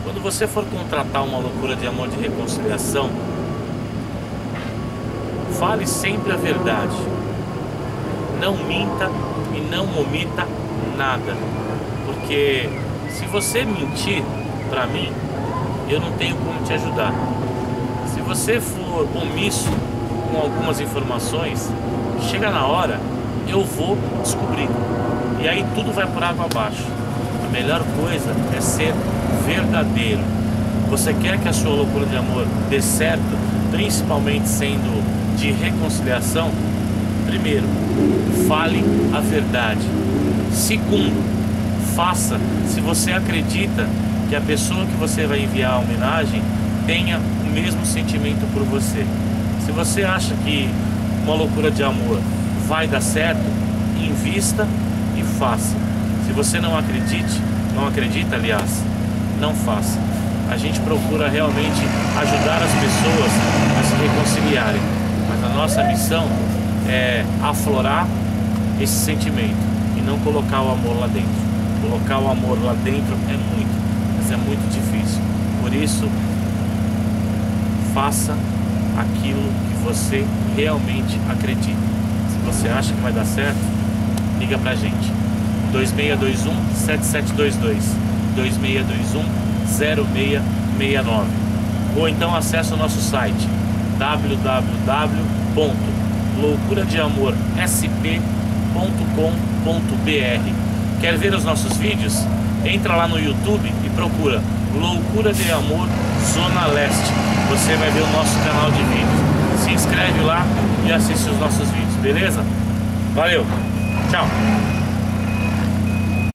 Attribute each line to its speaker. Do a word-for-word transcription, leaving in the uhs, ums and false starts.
Speaker 1: Quando você for contratar uma loucura de amor de reconciliação, fale sempre a verdade. Não minta e não omita nada. Porque se você mentir para mim, eu não tenho como te ajudar. Se você for omisso com algumas informações, chega na hora, eu vou descobrir. E aí tudo vai por água abaixo. A melhor coisa é ser verdadeiro. Você quer que a sua loucura de amor dê certo, principalmente sendo de reconciliação? Primeiro, fale a verdade. Segundo, faça se você acredita que a pessoa que você vai enviar a homenagem tenha o mesmo sentimento por você. Se você acha que uma loucura de amor vai dar certo, invista e faça. Se você não acredite, não acredita, aliás, não faça. A gente procura realmente ajudar as pessoas a se reconciliarem, mas a nossa missão é aflorar esse sentimento e não colocar o amor lá dentro. Colocar o amor lá dentro é muito, mas é muito difícil. Por isso, faça aquilo que você realmente acredita. Se você acha que vai dar certo, liga pra gente. dois seis dois um, sete sete dois dois, dois seis dois um, zero seis seis nove. Ou então acesse o nosso site w w w ponto loucura de amor s p ponto com ponto b r. Quer ver os nossos vídeos? Entra lá no YouTube e procura Loucura de Amor Zona Leste. Você vai ver o nosso canal de vídeos. Se inscreve lá e assiste os nossos vídeos, beleza? Valeu, tchau!